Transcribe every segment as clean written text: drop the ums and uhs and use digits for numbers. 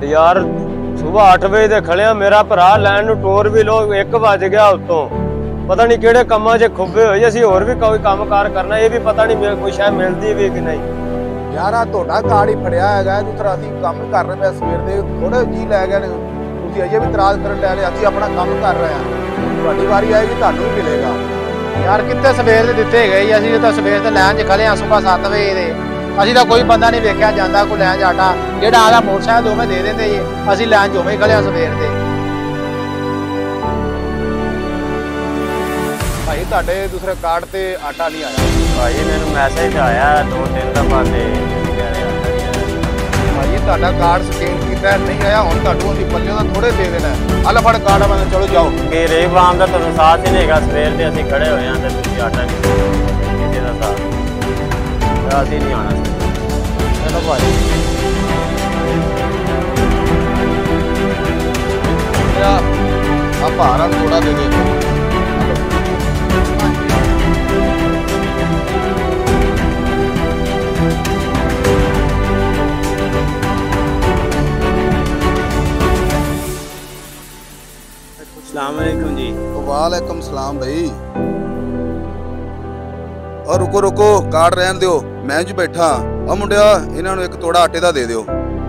यार सुबह 8 बजे दे खड़े आ, मेरा भरा लैन नूं टोर भी लो 1 बज गया उत्तों, पता नहीं किहड़े कामां 'च खुब्बे होए। असीं होर भी कोई काम कार करना, ये भी पता नहीं कोई शायद मिलदी भी कि नहीं। यार आ ਤੁਹਾਡਾ ਕਾਰਡ ਹੀ ਫੜਿਆ ਹੈਗਾ, ਦੂਸਰਾ ਅਸੀਂ ਕੰਮ ਕਰ ਰਹੇ ਪਏ ਸਵੇਰ ਦੇ, ਥੋੜੇ ਜੀ ਲੈ ਗਏ ਨੇ, ਤੁਸੀਂ ਅਜੇ ਵੀ ਇਤਰਾਜ਼ ਕਰਨ ਲੈ ਰਹੇ। ਅਸੀਂ ਆਪਣਾ ਕੰਮ ਕਰ ਰਹੇ ਹਾਂ, ਤੁਹਾਡੀ ਵਾਰੀ ਆਏਗੀ ਤੁਹਾਨੂੰ ਵੀ ਮਿਲੇਗਾ। ਯਾਰ ਕਿੱਥੇ ਸਵੇਰ ਦੇ ਦਿੱਤੇ ਗਏ, ਅਸੀਂ ਤਾਂ ਸਵੇਰ ਦੇ ਲੈਣ 'ਚ ਖੜੇ ਆ ਸੁਬਹ 7 ਵਜੇ ਦੇ। ਅਸੀਂ ਤਾਂ ਕੋਈ ਬੰਦਾ ਨਹੀਂ ਵੇਖਿਆ ਜਾਂਦਾ ਕੋਈ ਲੈਣ 'ਚ ਆਟਾ, ਜਿਹੜਾ ਆਦਾ ਮੋਟਰਸਾਈਕਲ ਦੋਵੇਂ ਦੇ ਦਿੰਦੇ ਜੀ, ਅਸੀਂ ਲੈਣ 'ਚ ਉਵੇਂ ਖੜੇ ਆ ਸਵੇਰ ਦੇ। ਭਾਈ ਤੁਹਾਡੇ ਦੂਸਰੇ ਕਾਰਡ ਤੇ ਆਟਾ ਨਹੀਂ ਆਇਆ। भाई मैंने मैसेज आया 2-3 दफा से कह रहे आटा नहीं आया। ਭਾਈ ਤੁਹਾਡਾ ਕਾਰਡ ਸਕੈਨ ਕੀਤਾ ਨਹੀਂ ਆਇਆ, ਹੁਣ ਤੁਹਾਨੂੰ ਅਸੀਂ ਪੱਲੇ ਦਾ ਥੋੜੇ ਦੇ ਦੇਣਾ। ਆਹ ਫੜ ਕਾਰਡ ਮੈਂ ਚਲੋ ਜਾਓ। ਕਿ ਰੇਵਾਮ ਦਾ ਤੁਹਾਨੂੰ ਸਾਥ ਹੀ ਨਹੀਂ ਹੈਗਾ, ਸਵੇਰ ਦੇ ਅਸੀਂ ਖੜੇ ਹੋਏ ਹਾਂ ਤੇ ਤੁਸੀਂ ਆਟਾ ਨਹੀਂ ਕਿਸੇ ਦਾ ਸਾਥ, ਅਸੀਂ ਨਹੀਂ ਆਉਣਾ। ਚਲੋ ਭਾਈ ਆ ਭਾਰਾ ਥੋੜਾ ਦੇ ਦੇ। अस्सलामुअलैकुम जी। वालेकुम सलाम भाई। और रुको रुको, कार्ड रहन दियो, मैं ज बैठा। आ मुंडिया इन्हां नूं एक तोड़ा आटे दा दे दियो।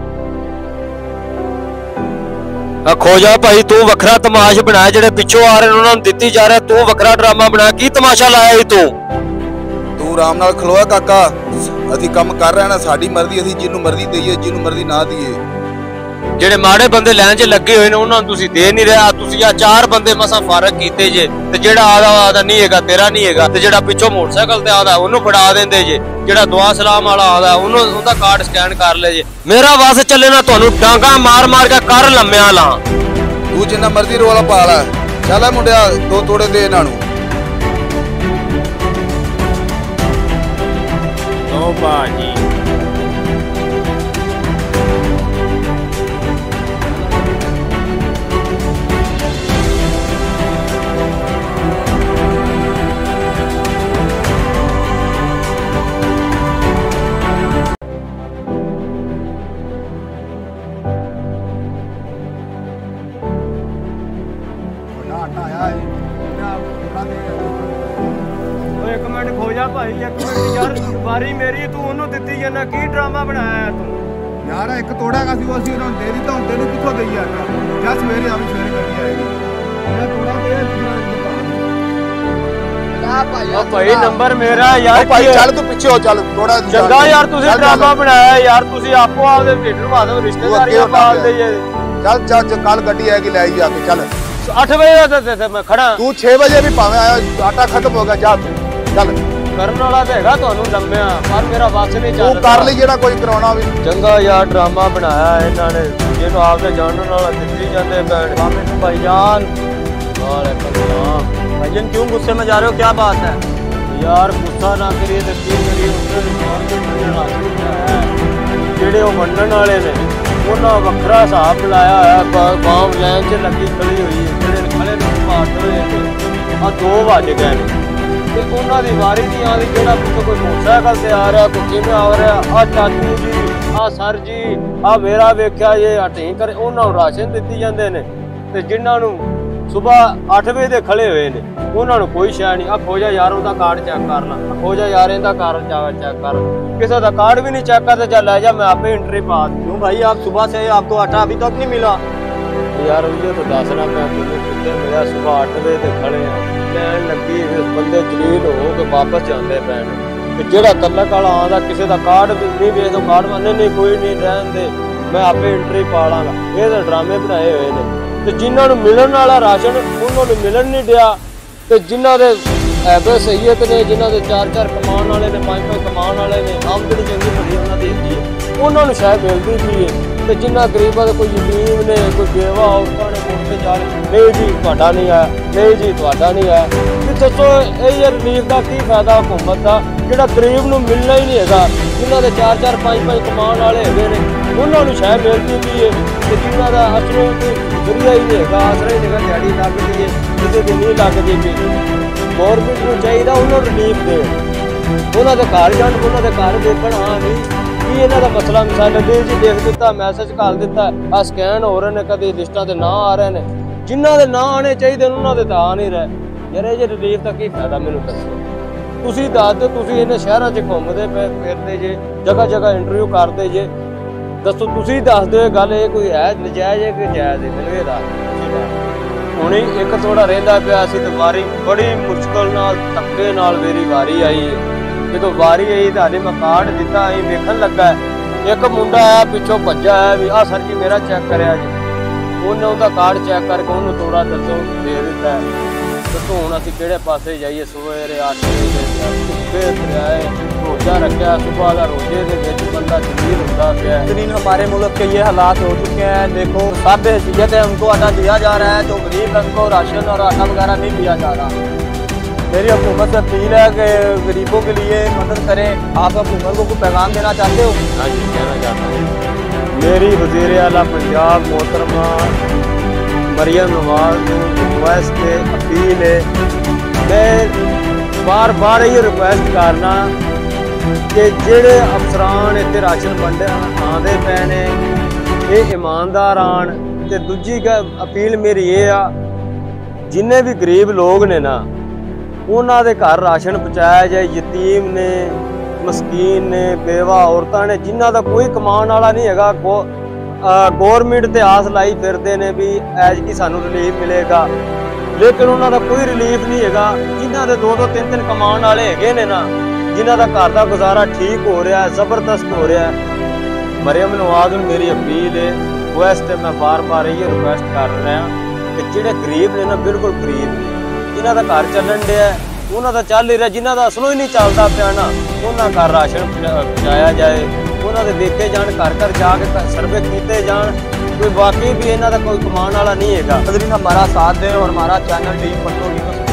खोजा भाई तू वखरा तमाश बनाया, जेडे पिछों आ रहे उन्हां नूं दित्ती जा रहा, तू वखरा ड्रामा बनाया, की तमाशा लाया ही तू आराम नाल खलोया काका, असीं काम कर रहे ना, साडी मर्जी, असीं जिन्नू मर्जी दईए जिन्नू मर्जी ना दईए। ਜਿਹੜੇ ਮਾੜੇ ਬੰਦੇ ਲੈਣ 'ਚ ਲੱਗੇ ਹੋਏ ਨੇ ਉਹਨਾਂ ਨੂੰ ਤੁਸੀਂ ਦੇ ਨਹੀਂ ਰਿਹਾ। ਤੁਸੀਂ ਆ 4 ਬੰਦੇ ਮਸਾਂ ਫਾਰਗ ਕੀਤੇ ਜੇ, ਤੇ ਜਿਹੜਾ ਆਦਾ ਨਹੀਂ ਹੈਗਾ ਤੇਰਾ ਨਹੀਂ ਹੈਗਾ, ਤੇ ਜਿਹੜਾ ਪਿੱਛੋਂ ਮੋਟਰਸਾਈਕਲ ਤੇ ਆਦਾ ਉਹਨੂੰ ਫੜਾ ਦਿੰਦੇ ਜੇ, ਜਿਹੜਾ ਦੁਆ ਸਲਾਮ ਵਾਲਾ ਆਦਾ ਉਹਦਾ ਕਾਰਡ ਸਕੈਨ ਕਰ ਲੈ ਜੇ। ਮੇਰਾ ਵਾਸ ਚੱਲੇ ਨਾ, ਤੁਹਾਨੂੰ ਡਾਂਗਾ ਮਾਰ ਮਾਰ ਕੇ ਕਰ ਲੰਮਿਆਂ ਲਾ। ਤੂੰ ਜਿੰਨਾ ਮਰਜ਼ੀ ਰੋਲਾ ਪਾ ਲੈ, ਚੱਲ ਮੁੰਡਿਆ 2 ਤੋੜੇ ਦੇ ਇਹਨਾਂ ਨੂੰ। ਓ ਬਾਜੀ एक मिनट खो जा भाई, एक मिनट यार, बारी मेरी तू ਉਹਨੂੰ ਦਿੱਤੀ ਜਾਂਦਾ, ਕੀ ਡਰਾਮਾ ਬਣਾਇਆ ਤੂੰ? ਯਾਰ ਇੱਕ ਤੋੜਾ ਕਾ ਸੀ ਉਹ ਅਸੀਂ ਉਹਨਾਂ ਨੂੰ ਦੇ ਦਿੱਤਾ, ਹੁਣ ਤੈਨੂੰ ਕਿੱਥੋਂ ਦੇਈ ਆਟਾ? ਜਾਂ ਸਵੇਰੇ ਆਵੀਂ, ਸਵੇਰੇ ਗੱਡੀ ਆਏਗੀ। ਮੈਂ ਤੋੜਾ ਦੇ ਉਹ ਭਾਈ ਨੰਬਰ ਮੇਰਾ ਯਾਰ। ਭਾਈ ਚੱਲ ਤੂੰ ਪਿੱਛੇ ਹੋ, ਚੱਲ ਥੋੜਾ ਚੰਗਾ ਯਾਰ, ਤੁਸੀਂ ਡਰਾਮਾ ਬਣਾਇਆ ਯਾਰ, ਤੁਸੀਂ ਆਪੋ ਆਪਦੇ ਢਿੱਡ ਵਾਦੇ ਰਿਸ਼ਤੇਦਾਰੀਆਂ ਪਾਲਦੇ ਜੇ। ਚੱਲ ਚੱਲ ਕੱਲ ਗੱਡੀ ਆਏਗੀ, ਲੈ ਆਈ ਜਾ ਕੇ। ਚੱਲ 8 ਵਜੇ ਦਾ ਮੈਂ ਖੜਾ, ਤੂੰ 6 ਵਜੇ ਵੀ ਭਾਵੇਂ ਆਇਆ, ਆਟਾ ਖਤਮ ਹੋ ਗਿਆ, ਜਾ ਤੂੰ ਚੱਲ। ਕਰਨ ਵਾਲਾ ਤੇ ਹੈਗਾ ਤੁਹਾਨੂੰ ਲੰਮਿਆ, ਪਰ ਮੇਰਾ ਵਾਸ ਨਹੀਂ ਚੱਲਦਾ। ਤੂੰ ਕਰ ਲਈ ਜਿਹੜਾ ਕੋਈ ਕਰਾਉਣਾ ਵੀ। ਚੰਗਾ ਯਾਰ ਡਰਾਮਾ ਬਣਾਇਆ ਇਹਨਾਂ ਨੇ, ਜਿਹਨੂੰ ਆਪਦੇ ਜਾਣਨ ਵਾਲਾ ਦਿੱਤੀ ਜਾਂਦੇ ਪੈਣ। ਵਾਲੇਕੁਮ ਭਾਈਜਾਨ। वालेकुम सलाम। भाईजान क्यों गुस्से में जा रहे हो, क्या बात है? यार गुस्सा ना करिए तो की करिए, जेडे वंडन वाले ने उन्होंने वखरा हिसाब लाया है, बाम लैन च लगी खड़ी हुई है, जेडे खड़े ने पाट होए आ 2 बज गए ते उन्होंने वारी नहीं आती। जेड़ा कोई मोटरसाइकिल से आ रहा, कोई किवें आ रहा, आ चाचू जी, आ सर जी, आ मेरा वेख्या ये हटी करे, उन्होंने राशन दित्ती जांदे ने, ते जिन्हां नूं सुबह 8 बजे दे खड़े हुए ने उन्होंने कोई शै नहीं। आ खोजा यार उनका कार्ड चेक कर ला, खोजा यार इनका कार्ड चेक कर, किसी का कार्ड भी नहीं चेक करते, चल ले जा मैं आपे एंट्री पा। क्यों भाई आप सुबह से आपको आटा अभी तक नहीं मिला? यार मुझे तो दसना मैं कितने मिला, सुबह 8 बजे तक खड़े हैं, लैन लगी, बंदे जलील हो के वापस जाते पैन। जो तलक वाला आता किसी का कार्ड भी नहीं भेज दो, कार्ड माने नहीं कोई नहीं रहन दे, मैं आपे एंट्री पा लाँगा। ये तो ड्रामे बनाए हुए ने, ਤੇ ਜਿਨ੍ਹਾਂ ਨੂੰ ਮਿਲਣ ਵਾਲਾ ਰਾਸ਼ਨ ਉਹਨਾਂ ਨੂੰ ਮਿਲਣ ਨਹੀਂ ਡਿਆ, ਤੇ ਜਿਨ੍ਹਾਂ ਦੇ ਐਬੇ ਸਹੀਅਤ ਨੇ, ਜਿਨ੍ਹਾਂ ਦੇ 4-4 ਕਮਾਉਣ ਵਾਲੇ ਨੇ, 5-5 ਕਮਾਉਣ ਵਾਲੇ ਨੇ, ਆਮਦਨੀ ਚੰਗੀ ਭਲੀ ਉਹਨਾਂ ਦੀ ਹੁੰਦੀ ਹੈ, ਉਹਨਾਂ ਨੂੰ ਸ਼ਾਇਦ ਮਿਲਦੀ ਵੀ ਹੈ। ਤੇ ਜਿਨ੍ਹਾਂ ਗਰੀਬਾਂ ਦੇ ਕੋਈ ਯਤੀਮ ਨੇ, ਕੋਈ ਬੇਵਾ ਔਰਤਾਂ ਨੇ, ਮੁੜ ਕੇ ਜਾ ਰਹੇ, ਨਹੀਂ ਜੀ ਤੁਹਾਡਾ ਨਹੀਂ ਆਇਆ, ਨਹੀਂ ਜੀ ਤੁਹਾਡਾ ਨਹੀਂ ਆਇਆ। ਤੇ ਦੱਸੋ ਇਹ ਰਿਲੀਫ ਦਾ ਕੀ ਫਾਇਦਾ ਹੁਕੂਮਤ ਦਾ, ਜਿਹੜਾ ਗਰੀਬ ਨੂੰ ਮਿਲਣਾ ਹੀ ਨਹੀਂ ਹੈਗਾ। ਜਿਨ੍ਹਾਂ ਦੇ 4-4 5-5 ਕਮਾਉਣ ਵਾਲੇ ਹੈਗੇ ਨੇ ਉਹਨਾਂ ਨੂੰ ਸ਼ਾਇਦ ਮਿਲਦੀ ਵੀ ਹੈ, ਤੇ ਜਿਨ੍ਹਾਂ ਦਾ ਅਸਲੋਂ ਕੋਈ ਜ਼ਰੀਆ ਹੀ ਨਹੀਂ ਹੈਗਾ, ਆਸਰਾ ਹੀ ਨਹੀਂ, ਦਿਹਾੜੀ ਲੱਗਦੀ ਹੈ, ਕਿਸੇ ਦੀ ਨਹੀਂ ਲੱਗਦੀ ਵੀ। ਗੌਰਮੈਂਟ ਨੂੰ ਚਾਹੀਦਾ ਉਹਨਾਂ ਨੂੰ ਰਿਲੀਫ ਦੇ, ਉਹਨਾਂ ਦੇ ਘਰ ਜਾਣ, ਉਹਨਾਂ ਦੇ ਘਰ ਦੇਖਣ। ਹਾਂ ਵੀ ਕੀ ਇਹਨਾਂ ਦਾ ਮਸਲਾ ਮਿਸਾਲ ਦੇ ਜੀ ਦੇਖ ਦਿੱਤਾ, ਮੈਸੇਜ ਘੱਲ ਦਿੱਤਾ, ਆ ਸਕੈਨ ਹੋ ਰਹੇ ਨੇ, ਕਦੇ ਲਿਸਟਾਂ ਤੇ ਨਾਂ ਆ ਰਹੇ ਨੇ, ਜਿਨ੍ਹਾਂ ਦੇ ਨਾਂ ਆਣੇ ਚਾਹੀਦੇ ਉਹਨਾਂ ਦੇ ਤਾਂ ਆ ਨਹੀਂ ਰਹੇ। ਯਾਰ ਇਹ ਜੇ ਰਿਲੀਫ ਦਾ ਕੀ ਫਾਇਦਾ ਮੈਨੂੰ ਦੱਸੋ। ਤੁਸੀਂ ਦੱਸ ਦਿਓ, ਤੁਸੀਂ ਇਹਨਾਂ ਸ਼ਹਿਰਾਂ 'ਚ ਘੁੰਮਦੇ ਪਏ ਫਿਰਦੇ ਜੇ, ਜਗ੍ਹਾ ਜਗ੍ਹਾ ਇੰਟਰਵਿਊ ਕਰਦੇ ਜੇ, ਦੱਸੋ ਤੁਸੀਂ ਦੱਸ ਦਿਓ ਇਹ ਗੱਲ ਇਹ ਕੋਈ ਹੈ ਨਜਾਇਜ਼ ਹੈ ਕਿ ਜਾਇਜ਼ ਹੈ? ਮੈਨੂੰ ਇਹ ਦੱਸ। ਹੁਣੇ ਇੱਕ ਥੋੜਾ ਰਹਿੰਦਾ ਪਿਆ ਸੀ ਤੇ ਵਾਰੀ ਬੜੀ ਮੁਸ਼ਕਲ ਨਾਲ ਧੱਕੇ ਨਾਲ ਮੇਰੀ ਵਾਰੀ ਆਈ ਹੈ। ਜਦੋਂ ਵਾਰੀ ਆਈ ਤਾਂ ਹਾਲੇ ਮੈਂ ਕਾਰਡ ਦਿੱਤਾ, ਅਸੀਂ ਵੇਖਣ ਲੱਗਾ ਇੱਕ ਮੁੰਡਾ ਆਇਆ ਪਿੱਛੋਂ ਭੱਜਾ ਹੈ ਵੀ ਆਹ ਸਰ ਜੀ ਮੇਰਾ ਚੈੱਕ ਕਰਿਆ ਜੀ। ਉਹਨੇ ਉਹਦਾ ਕਾਰਡ ਚੈੱਕ ਕਰਕੇ ਉਹਨੂੰ ਥੋੜਾ ਦੱਸੋ ਦੇ ਦਿੱਤਾ। ਦੱਸੋ ਹੁਣ ਅਸੀਂ ਕਿਹੜੇ ਪਾਸੇ ਜਾਈਏ? ਸਵੇਰੇ 8 ਵਜੇ ਆਏ, रोजा रखा, सुबह का रोजे के बंदा शरीर होता गया। बेहतरीन हमारे मुल्क के ये हालात हो चुके हैं। देखो सब हैसियत है, उनको आटा दिया जा रहा है, जो गरीब है उनको राशन और आटा वगैरह नहीं दिया जा रहा। मेरी हुकूमत से अपील है कि गरीबों के लिए मदद करें। आप हुकूमत को कोई पैगाम देना चाहते हो? हाँ जी, कहना चाहता हूँ। मेरी वज़ीर आला पंजाब मोहतरमा मरियम नवाज को रिक्वेस्ट है, अपील है, मैं बार बार ये रिक्वेस्ट करना कि जेड़े अफसरान इत्थे राशन वंडे आंदे पे ने ये ईमानदार आन। ते दूजी अपील मेरी ये आ, जिन्ने भी गरीब लोग ने ना उन्हां दे घर राशन पहुँचाया जाए। यतीम ने, मस्कीन ने, बेवा औरतां ने, जिन्हां दा कोई कमाने वाला नहीं हैगा, गौरमेंट ते आस लाई फिरदे ने भी ऐज की सानू रिलीफ मिलेगा, लेकिन उन्हां दा कोई रिलीफ नहीं हैगा। जिन्हां दे 2-2 3-3 कमाने वाले हैगे ने ना, जिन्हां दा घर दा गुजारा ठीक हो रहा है, जबरदस्त हो रहा है। मरियम नवाज नूं मेरी अपील है, रिक्वेस्ट है, मैं बार बार ये रिक्वेस्ट कर रहा कि जिहड़े गरीब ने ना, बिल्कुल गरीब ने, जिन्हां दा घर चलन दिया उन्हां दा चल ही रहा, जिन्हां दा असलों ही नहीं चलता पिया ना, उन्हां घर राशन पहुँचाया जाए। उन्हां दे देखे जाण, घर घर जाके सर्वे कीते जाण, कोई वाकई भी इन्हां दा कोई कमाने वाला नहीं हैगा। हमारा साथ दें और हमारा चैनल टीम पट्टो